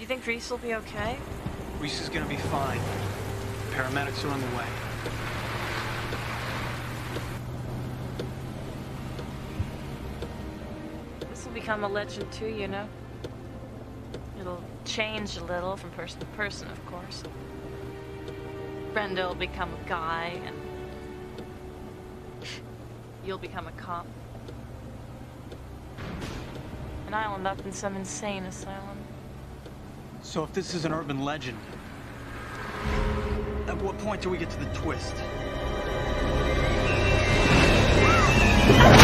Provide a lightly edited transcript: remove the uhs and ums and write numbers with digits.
you think Reese will be okay? Reese is gonna be fine. Paramedics are on the way. This will become a legend too, you know? It'll change a little from person to person, of course. Brenda will become a guy, and you'll become a cop. And I'll end up in some insane asylum. So if this is an urban legend, at what point do we get to the twist?